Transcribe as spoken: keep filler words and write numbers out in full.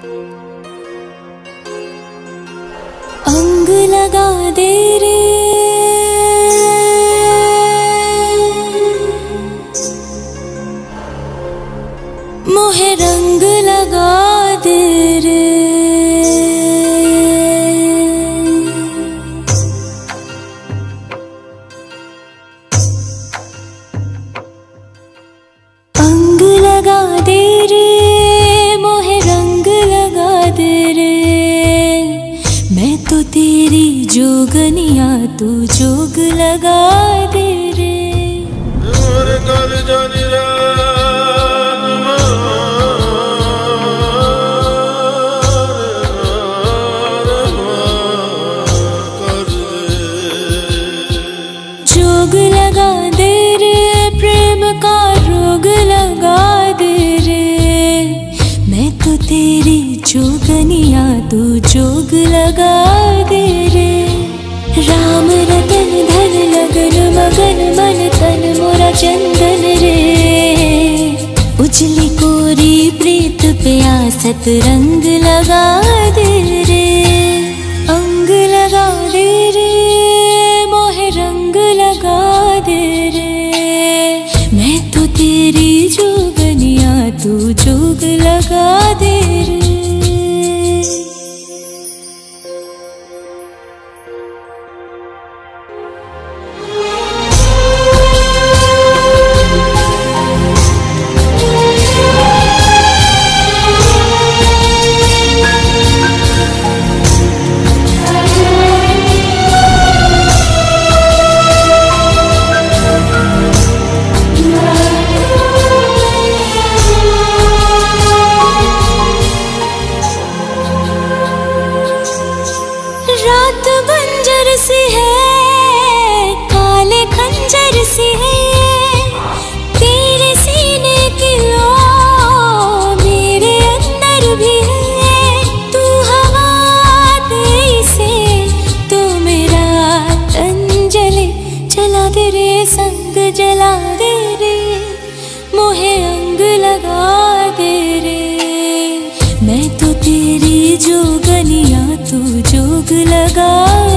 अंग लगा दे रे मोहे रंग लगा दे रे अंग लगा दे रे मोहे रंग लगा दे रे मैं तो तेरी जोगनिया तू जोग लगा दे रे जोग लगा दे रे प्रेम का रोग लगा दे रे मैं तो तेरी जोगनिया तू जोग लगा दे रे राम रतन धन लगन मगन मन तन मोरा चंदन रे उजली कोरी प्रीत पे आसत रंग लगा दे रे अंग लगा दे रे मोहे रंग लगा दे रे मैं तो तेरी जोगनिया तू जोग लगा दे रे रात बंजर सी है काले खंजर सी है तेरे सीने की लो मेरे अंदर भी है तू हवा दे से तो मेरा तन जले जला दे रे संग जला दे रे मोहे अंग लगा दे रे मैं तो तेरी जोगनिया तू जोग लगा